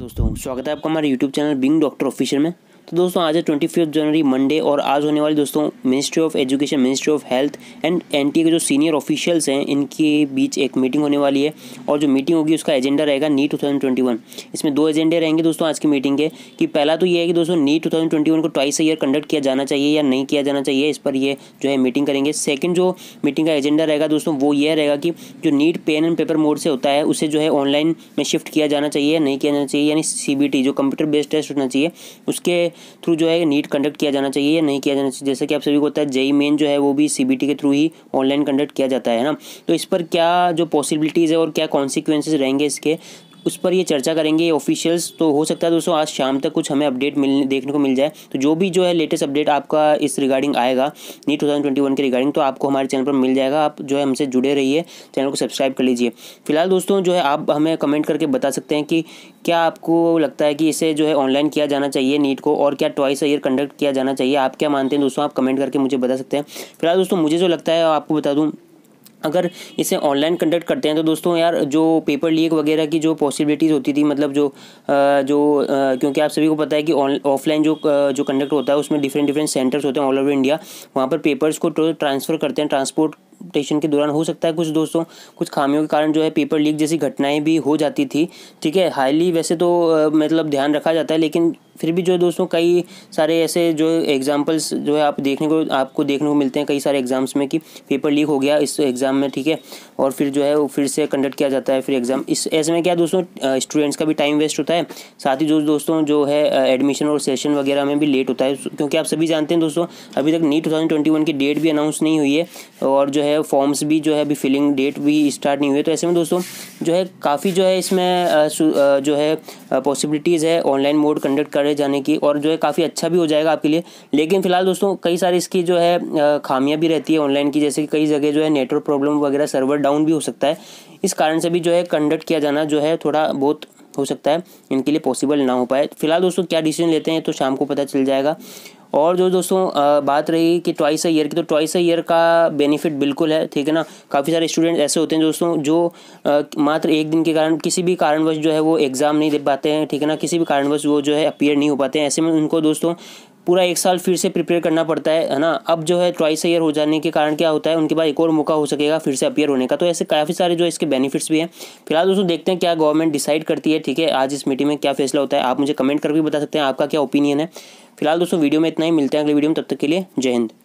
दोस्तों स्वागत है आपका हमारे YouTube channel being doctor official में। तो दोस्तों आज है 25 जनवरी मंडे और आज होने वाली दोस्तों ministry of education, ministry of health and NTA के जो सीनियर ऑफिशियल्स हैं इनके बीच एक मीटिंग होने वाली है। और जो मीटिंग होगी उसका एजेंडा रहेगा नीट 2021। इसमें दो एजेंडे रहेंगे दोस्तों आज की मीटिंग के। कि पहला तो ये है कि दोस्तों नीट 2021 को ट्वाइस ईयर कंडक्ट किया जाना चाहिए या नहीं किया जाना चाहिए, इस पर ये जो है मीटिंग करेंगे। सेकंड जो मीटिंग का एजेंडा रहेगा दोस्तों वो ये रहेगा कि जो NEET pen and paper mode से होता है उसे जो है ऑनलाइन में शिफ्ट किया जाना चाहिए या नहीं किया जाना चाहिए, यानी सीबीटी जो कंप्यूटर बेस्ड टेस्ट होना चाहिए उसके थ्रू जो है नीट कंडक्ट किया जाना चाहिए या नहीं किया जाना चाहिए। जैसे कि आप सभी को पता है जेईई मेन जो है वो भी सीबीटी के थ्रू ही ऑनलाइन कंडक्ट किया जाता है ना। तो इस पर क्या जो पॉसिबिलिटीज़ है और क्या कॉन्सिक्वेंसेस रहेंगे इसके, उस पर ये चर्चा करेंगे ऑफिशियल्स। तो हो सकता है दोस्तों आज शाम तक कुछ हमें अपडेट देखने को मिल जाए। तो जो भी जो है लेटेस्ट अपडेट आपका इस रिगार्डिंग आएगा नीट 2021 के रिगार्डिंग, तो आपको हमारे चैनल पर मिल जाएगा। आप जो है हमसे जुड़े रहिए, चैनल को सब्सक्राइब कर लीजिए। फिलहाल दोस्तों जो है आप हमें कमेंट करके बता सकते हैं कि क्या आपको लगता है कि इसे जो है ऑनलाइन किया जाना चाहिए नीट को, और क्या ट्वाइस ईयर कंडक्ट किया जाना चाहिए। आप क्या मानते हैं दोस्तों, आप कमेंट करके मुझे बता सकते हैं। फिलहाल दोस्तों मुझे जो लगता है आपको बता दूँ, अगर इसे ऑनलाइन कंडक्ट करते हैं तो दोस्तों यार जो पेपर लीक वगैरह की जो पॉसिबिलिटीज़ होती थी, मतलब क्योंकि आप सभी को पता है कि ऑफलाइन जो कंडक्ट होता है उसमें डिफरेंट सेंटर्स होते हैं ऑल ओवर इंडिया। वहाँ पर पेपर्स को ट्रांसफ़र करते हैं ट्रांसपोर्टेशन के दौरान। हो सकता है कुछ दोस्तों कुछ खामियों के कारण जो है पेपर लीक जैसी घटनाएं भी हो जाती थी। ठीक है, हाईली वैसे तो मतलब ध्यान रखा जाता है, लेकिन फिर भी जो है दोस्तों कई सारे ऐसे जो एग्जांपल्स जो है आपको देखने को मिलते हैं कई सारे एग्जाम्स में कि पेपर लीक हो गया इस एग्ज़ाम में। ठीक है, और फिर जो है वो फिर से कंडक्ट किया जाता है फिर एग्ज़ाम। इस ऐसे में क्या दोस्तों स्टूडेंट्स का भी टाइम वेस्ट होता है, साथ ही जो दोस्तों जो है एडमिशन और सेशन वगैरह में भी लेट होता है। क्योंकि आप सभी जानते हैं दोस्तों अभी तक नीट 2021 की डेट भी अनाउंस नहीं हुई है और जो है फॉर्म्स भी जो है अभी फिलिंग डेट भी स्टार्ट नहीं हुई है। तो ऐसे में दोस्तों जो है काफ़ी जो है इसमें जो है पॉसिबिलिटीज़ है ऑनलाइन मोड कंडक्ट करे जाने की, और जो है काफ़ी अच्छा भी हो जाएगा आपके लिए। लेकिन फिलहाल दोस्तों कई सारी इसकी जो है खामियां भी रहती है ऑनलाइन की, जैसे कि कई जगह जो है नेटवर्क प्रॉब्लम वगैरह, सर्वर डाउन भी हो सकता है। इस कारण से भी जो है कंडक्ट किया जाना जो है थोड़ा बहुत हो सकता है इनके लिए पॉसिबल ना हो पाए। फिलहाल दोस्तों क्या डिसीजन लेते हैं तो शाम को पता चल जाएगा। और जो दोस्तों बात रही कि ट्वाइस अ ईयर की, तो ट्वाइस अ ईयर का बेनिफिट बिल्कुल है। ठीक है ना, काफ़ी सारे स्टूडेंट्स ऐसे होते हैं दोस्तों जो मात्र एक दिन के कारण किसी भी कारणवश जो है वो एग्ज़ाम नहीं दे पाते हैं। ठीक है ना, किसी भी कारणवश वो जो है अपीयर नहीं हो पाते हैं। ऐसे में उनको दोस्तों पूरा एक साल फिर से प्रिपेयर करना पड़ता है ना। अब जो है ट्वाइस ईयर हो जाने के कारण क्या होता है, उनके पास एक और मौका हो सकेगा फिर से अपीयर होने का। तो ऐसे काफ़ी सारे जो इसके बेनिफिट्स भी हैं। फिलहाल दोस्तों देखते हैं क्या गवर्नमेंट डिसाइड करती है। ठीक है, आज इस मीटिंग में क्या फैसला होता है आप मुझे कमेंट करके भी बता सकते हैं आपका क्या ओपिनियन है। फिलहाल दोस्तों वीडियो में इतना ही, मिलते हैं अगले वीडियो में, तब तक के लिए जय हिंद।